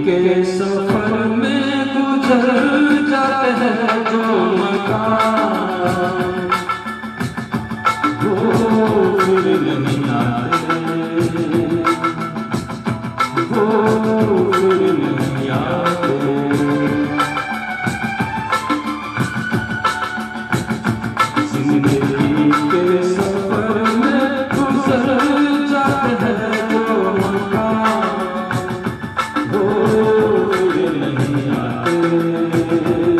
के सफर में गुजर जाते हैं जो मकान, वो फिर नहीं आते, वो फिर नहीं आते। जिंदगी के सफर में गुजर जाते हैं जो मकान, वो फिर नहीं आते,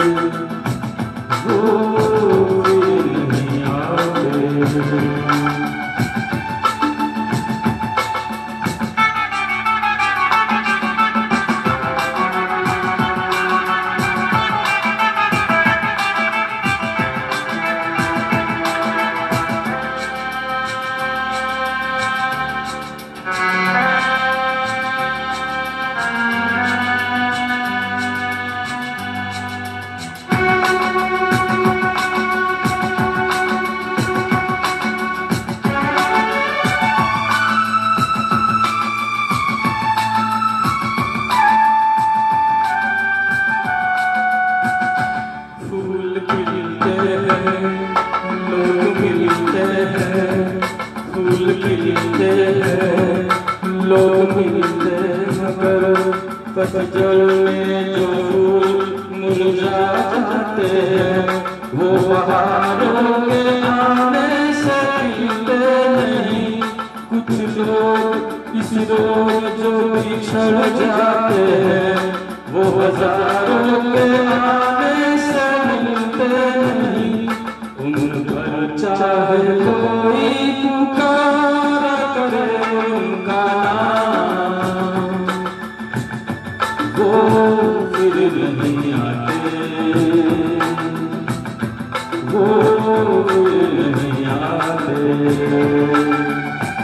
वो फिर नहीं आते। लोग मिलते हैं, फूल खिलते हैं, लोग मिलते हैं, मगर पतझड़ में जो फूल मुरझा जाते हैं, वो बहारों के आने से खिलते नहीं। कुछ लोग इस रोज जो बिछड़ जाते हैं, वो हजारों के आने से मिलते नहीं। उन पर चाहे कोई पुकारा करे उनका नाम, वो फिर नहीं आते, वो फिर नहीं आते।